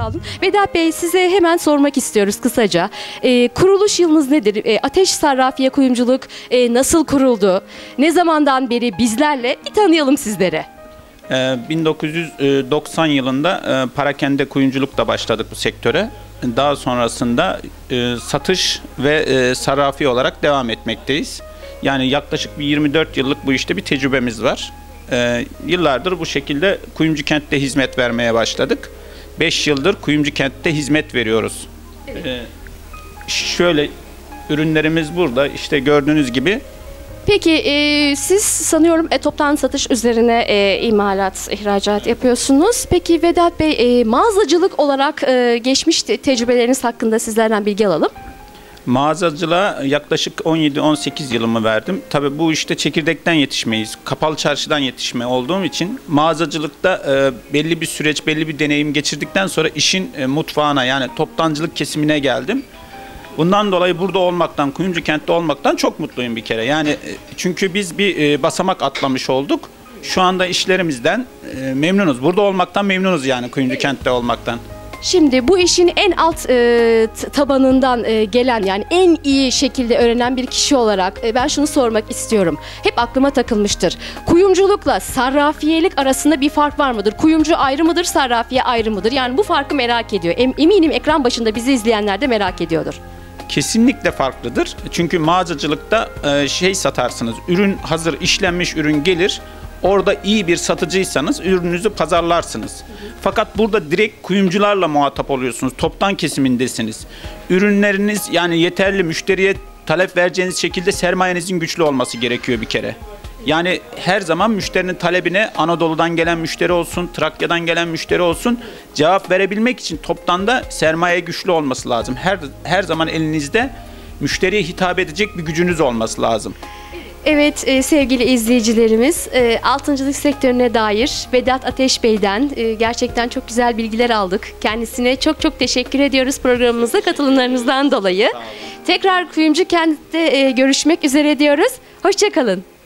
sağ olun. Vedat Bey, size hemen sormak istiyoruz kısaca. Kuruluş yılınız nedir? Ateş Sarrafiye Kuyumculuk nasıl kuruldu? Ne zamandan beri bizlerle bir tanıyalım sizleri. 1990 yılında parakende kuyumculukla başladık bu sektöre. Daha sonrasında satış ve sarrafi olarak devam etmekteyiz. Yani yaklaşık bir 24 yıllık bu işte bir tecrübemiz var. Yıllardır bu şekilde Kuyumcu Kent'te hizmet vermeye başladık. 5 yıldır Kuyumcu Kent'te hizmet veriyoruz. Evet. Şöyle ürünlerimiz burada, işte gördüğünüz gibi. Peki siz sanıyorum toptan satış üzerine imalat, ihracat yapıyorsunuz. Peki Vedat Bey, mağazacılık olarak geçmiş tecrübeleriniz hakkında sizlerden bilgi alalım. Mağazacılığa yaklaşık 17-18 yılımı verdim. Tabii bu işte çekirdekten yetişmeyiz. Kapalı çarşıdan yetişme olduğum için mağazacılıkta belli bir süreç, belli bir deneyim geçirdikten sonra işin mutfağına, yani toptancılık kesimine geldim. Bundan dolayı burada olmaktan, Kuyumcu Kent'te olmaktan çok mutluyum bir kere. Yani çünkü biz bir basamak atlamış olduk. Şu anda işlerimizden memnunuz. Burada olmaktan memnunuz, yani Kuyumcu Kent'te olmaktan. Şimdi bu işin en alt tabanından gelen, yani en iyi şekilde öğrenen bir kişi olarak ben şunu sormak istiyorum. Hep aklıma takılmıştır. Kuyumculukla sarrafiyelik arasında bir fark var mıdır? Kuyumcu ayrı mıdır, sarrafiye ayrı mıdır? Yani bu farkı merak ediyor. Eminim ekran başında bizi izleyenler de merak ediyordur. Kesinlikle farklıdır. Çünkü mağazacılıkta satarsınız. Ürün hazır, işlenmiş ürün gelir. Orada iyi bir satıcıysanız ürününüzü pazarlarsınız. Fakat burada direkt kuyumcularla muhatap oluyorsunuz. Toptan kesimindesiniz. Ürünleriniz, yani yeterli müşteriye talep vereceğiniz şekilde sermayenizin güçlü olması gerekiyor bir kere. Yani her zaman müşterinin talebine, Anadolu'dan gelen müşteri olsun, Trakya'dan gelen müşteri olsun, cevap verebilmek için toptan da sermaye güçlü olması lazım. Her zaman elinizde müşteriye hitap edecek bir gücünüz olması lazım. Evet sevgili izleyicilerimiz, altıncılık sektörüne dair Vedat Ateş Bey'den gerçekten çok güzel bilgiler aldık. Kendisine çok çok teşekkür ediyoruz programımıza katılımlarınızdan dolayı. Tekrar Kuyumcu Kent'te görüşmek üzere diyoruz. Hoşça kalın.